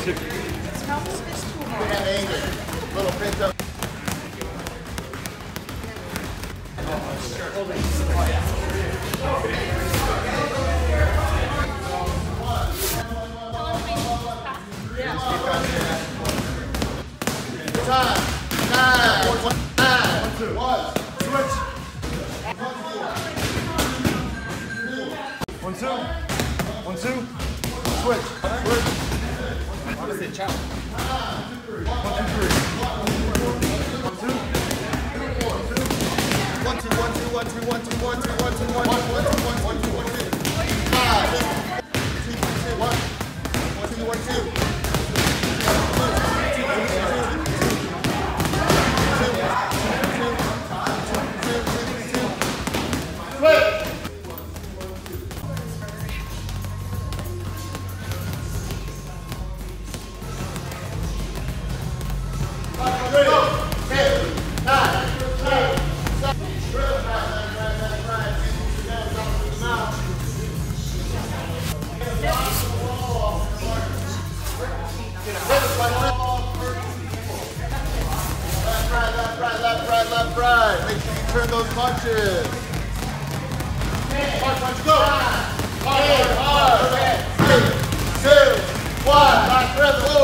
smells this too hard. Little pinch up. Time. 9. 1, 1, 2. Switch. 1, 2. 1, 2. Switch. Switch. What is it, chow? 1, 2, 3. 1, 2. 1, 2, 1, 2, 1, 2, 1, 2, 1, 2, 1, 2, 1, 2, 1, 2, 1, 2, 1, 2. 5. 2, 2, 1. 1, 2, 1, 2. Left, right. Make sure you turn those punches. Punch, go. Hard. 6, 2, 1. Last breath, go.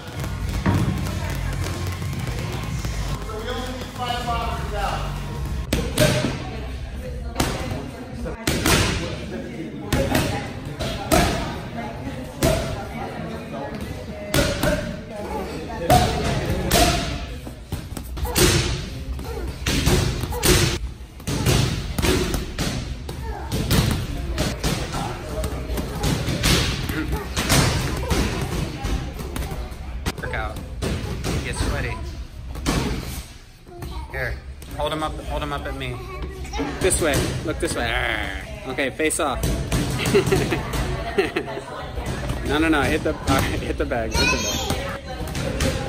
So we only need 5 boxes out. Get sweaty. Here, hold him up at me. This way, look this way. Okay, face off. No, hit the bag, hit the bag.